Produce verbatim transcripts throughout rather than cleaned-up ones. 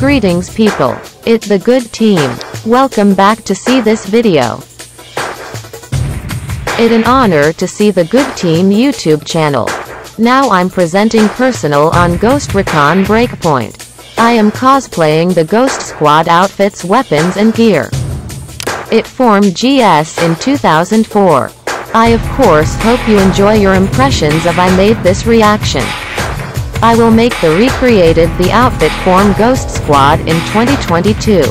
Greetings people, it's the good team. Welcome back to see this video. It's an honor to see the good team YouTube channel. Now I'm presenting personal on Ghost Recon Breakpoint. I am cosplaying the Ghost Squad outfits, weapons and gear. It formed G S in two thousand four. I of course hope you enjoy your impressions of I made this reaction. I will make the recreated the outfit form Ghost Squad in twenty twenty-two.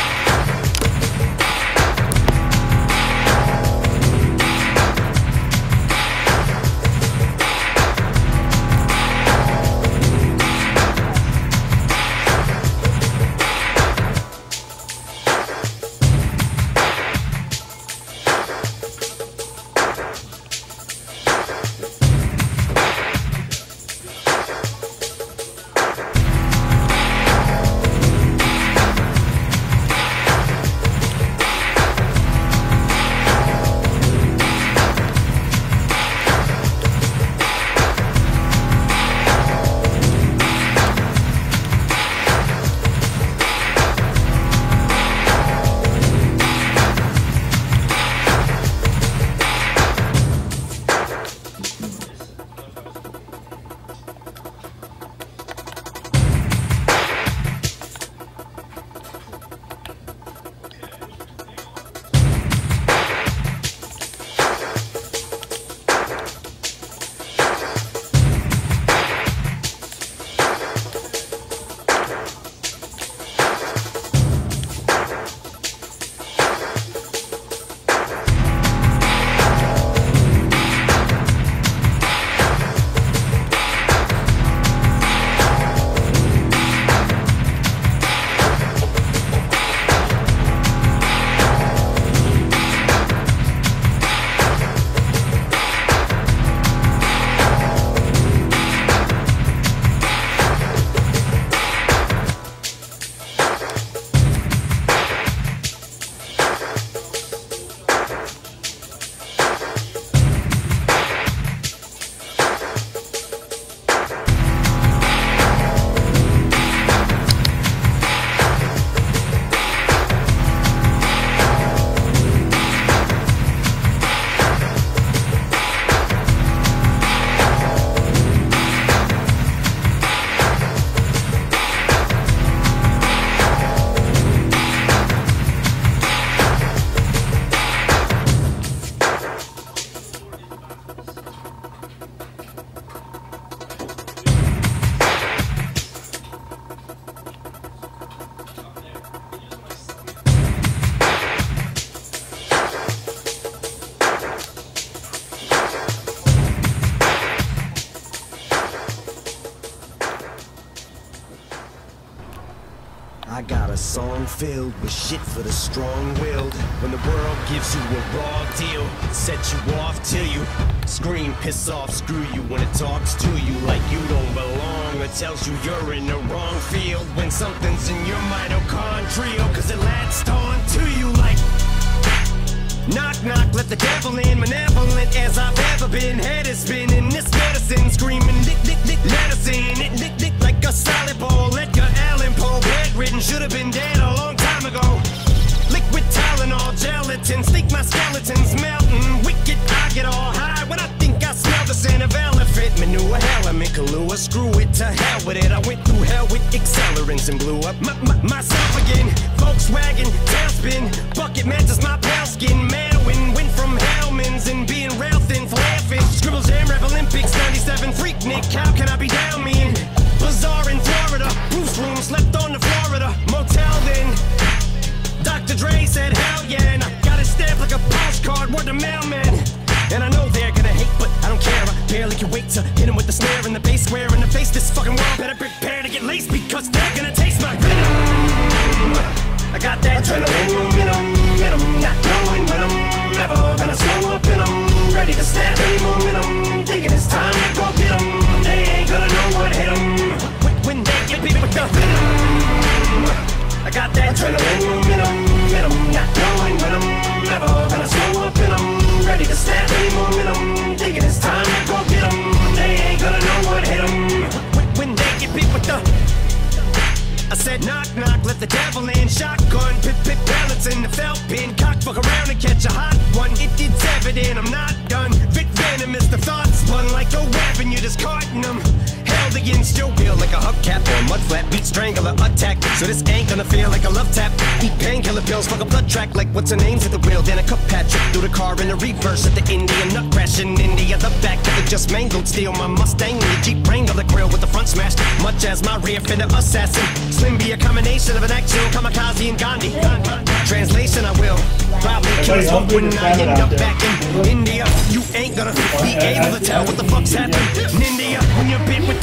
I got a song filled with shit for the strong-willed. When the world gives you a raw deal, set you off till you scream, piss off, screw you. When it talks to you like you don't belong, or tells you you're in the wrong field. When something's in your mitochondria, cause it latched on to you like knock knock, let the devil in. Malevolent as I've ever been, head is spinning, this medicine screaming dick dick dick medicine, it dick dick like a salad bowl. Edgar Allan Poe, bedridden, should have been dead a long time ago. Liquid Tylenol, gelatin, sleek my skeletons melting. Wicked, I get all high when I think I smell the scent of elephant manure. Hell, I'm in Kahlua, screw it, to hell with it. I went through hell with accelerants and blew up my, my, myself again. Volkswagen, tailspin, bucket matches my pale skin. Manwin, went from Hellman's and being rail thin for laughing. Scribble Jam, Rap Olympics, ninety-seven, Freak Nick, how can I be down me in? Bazaar in Florida, Bruce room, slept on the Florida motel then. Doctor Dre said hell yeah, and I got it stamped like a postcard, word to mailman. And I know they're gonna hate, but I don't care. I barely can wait to hit him with the snare and the bass square in the face. This fucking world better prepare to get laced, because they're gonna taste my venom. I got that adrenaline momentum, momentum, not knowing when I'm never gonna slow up in 'em. Ready to snap any momentum, thinking it's time to go get 'em. They ain't gonna know what hit 'em when they get beat with the venom. I got that adrenaline momentum, momentum, not knowing when I'm never gonna slow up in 'em. Ready to snap any momentum, thinking it's time to go get 'em. They ain't gonna know what hit 'em when they get beat with the. I said knock knock, let the devil in. Shotgun, pit pit pellets in the felt pin. Cock fuck around and catch a hot one. It, it's evident I'm not done. Vic venom is the thoughts spun like a weapon. You're just carting them. Held against your will like a hubcap or a mud flap. Beat strangler attack. So this ain't gonna feel like a love tap. Eat painkiller pills, fuck a blood track like what's her name's at the wheel. Then a cup Patrick through the car in the reverse at the Indian nut crash in India. The back of it just mangled. Steal my Mustang and the Jeep Wrangler the grill with the front smashed. Much as my rear fender assassin. Slim be a combination of an actual kamikaze and Gandhi. Translation, I will probably kill us both when I end up back in India. You ain't gonna be able to tell what the fuck's happened in India when you're bit with the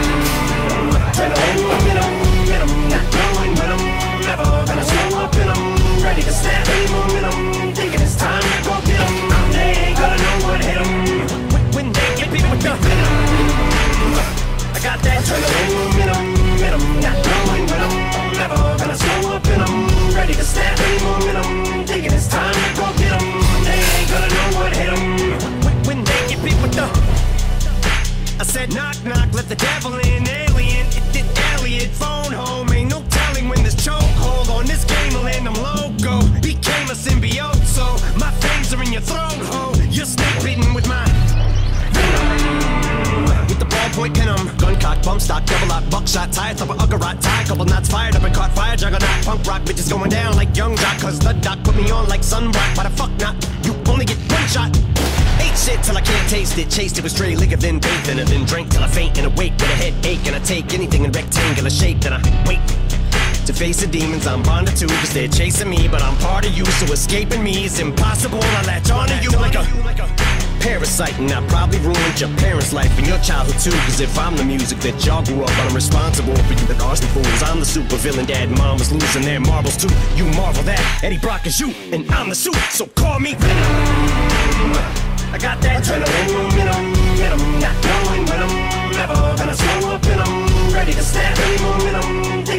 not knowing when I'm never gonna slow up and I'm ready to snap any momentum. Thinking it's time to go get 'em. They ain't gonna know what hit 'em when they get bit with the venom. I got that momentum, momentum, not knowing when I'm never gonna slow up and I'm ready to snap any momentum. Thinking it's time to go get 'em. They ain't gonna know what hit 'em when they get bit with the. I said knock knock, let the devil in. Alien, it did Elliot. Phone home, ain't no telling when this chokehold on this game will end. I'm loco, became a symbiote, so my fangs are in your throat, ho. You're snake bitten with my with the ballpoint pin 'em. Gun cock, bump stock, double lock, buckshot, tie top of Uggarot, tie couple knots fired up and caught fire. Juggernaut, punk rock, bitches going down like young jock. Cause the doc put me on like sunblock. Why the fuck not? You only get one shot. Ate shit till I can't taste it. Chased it with stray liquor, then bathed in it. Then drank till I faint and awake with a headache. And I take anything in rectangular shape. Then I wait to face the demons I'm bonded to. Cause they're chasing me, but I'm part of you. So escaping me is impossible. I latch onto you like a parasite. And I probably ruined your parents' life and your childhood too. Cause if I'm the music that y'all grew up on, I'm responsible for you, the Austin fools. I'm the super villain, dad and mom was losing their marbles too. You marvel that Eddie Brock is you, and I'm the suit. So call me Venom. I got that adrenaline momentum, momentum, not knowing when I'm never gonna slow up and I'm ready to snap any momentum.